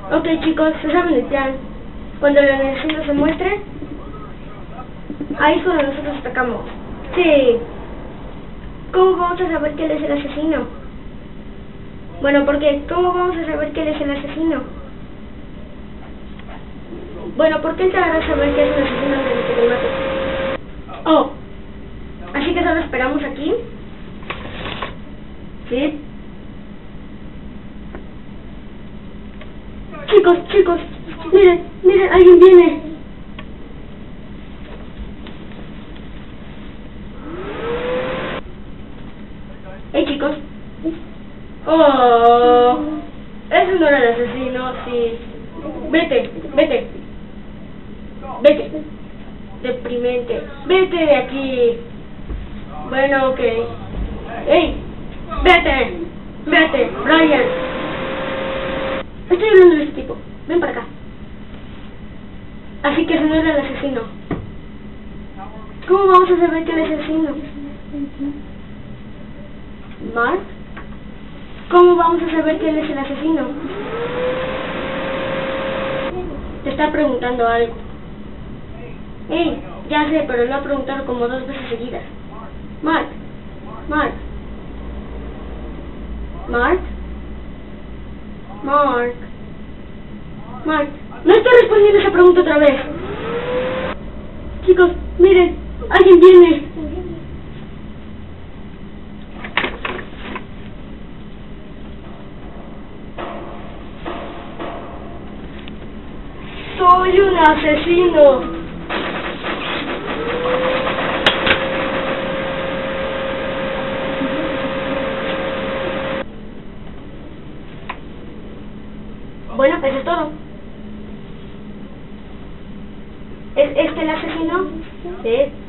Ok, chicos, se saben el plan. Cuando el asesino se muestre, ahí es cuando nosotros atacamos. Sí. ¿Cómo vamos a saber que él es el asesino? Bueno, porque ¿cómo vamos a saber que él es el asesino? Bueno, ¿por qué él te hará saber que es el asesino antes de que te mate? Oh. Así que solo esperamos aquí. ¿Sí? Chicos, miren, alguien viene. Hey, chicos. Oh, ese no era el asesino, sí. Vete. Deprimente. Vete de aquí. Bueno, ok. Hey, vete, Brian. Estoy hablando de ese tipo. Ven para acá. Así que ese no era el asesino. ¿Cómo vamos a saber que él es el asesino? ¿Mark? ¿Cómo vamos a saber que él es el asesino? Te está preguntando algo. Hey, ya sé, pero lo ha preguntado como 2 veces seguidas. Mark. No estoy respondiendo esa pregunta otra vez. Chicos, miren, alguien viene. Soy un asesino. Bueno, eso es todo. ¿Es este el asesino? Sí.